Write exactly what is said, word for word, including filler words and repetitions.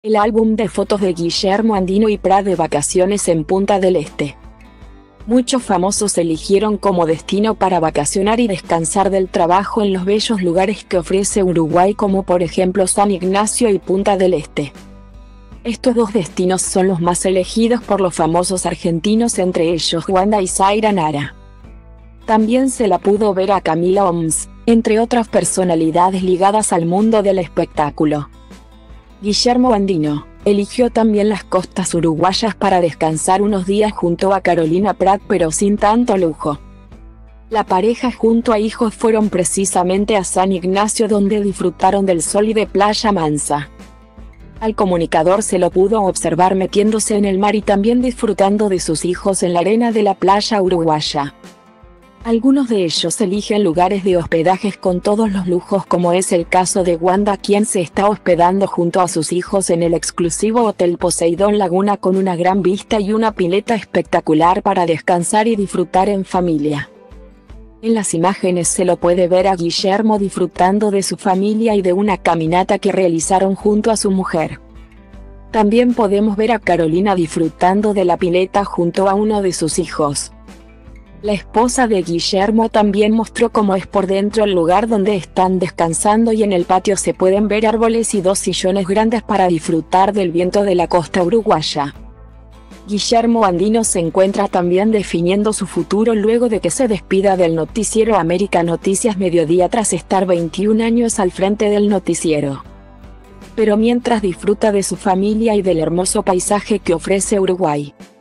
El álbum de fotos de Guillermo Andino y Prat de vacaciones en Punta del Este. Muchos famosos eligieron como destino para vacacionar y descansar del trabajo en los bellos lugares que ofrece Uruguay, como por ejemplo San Ignacio y Punta del Este. Estos dos destinos son los más elegidos por los famosos argentinos, entre ellos Wanda y Zaira Nara. También se la pudo ver a Camila Oms, entre otras personalidades ligadas al mundo del espectáculo. Guillermo Andino eligió también las costas uruguayas para descansar unos días junto a Carolina Prat, pero sin tanto lujo. La pareja junto a hijos fueron precisamente a San Ignacio, donde disfrutaron del sol y de playa mansa. Al comunicador se lo pudo observar metiéndose en el mar y también disfrutando de sus hijos en la arena de la playa uruguaya. Algunos de ellos eligen lugares de hospedajes con todos los lujos, como es el caso de Wanda, quien se está hospedando junto a sus hijos en el exclusivo Hotel Poseidón Laguna, con una gran vista y una pileta espectacular para descansar y disfrutar en familia. En las imágenes se lo puede ver a Guillermo disfrutando de su familia y de una caminata que realizaron junto a su mujer. También podemos ver a Carolina disfrutando de la pileta junto a uno de sus hijos. La esposa de Guillermo también mostró cómo es por dentro el lugar donde están descansando, y en el patio se pueden ver árboles y dos sillones grandes para disfrutar del viento de la costa uruguaya. Guillermo Andino se encuentra también definiendo su futuro luego de que se despida del noticiero América Noticias Mediodía tras estar veintiún años al frente del noticiero. Pero mientras disfruta de su familia y del hermoso paisaje que ofrece Uruguay.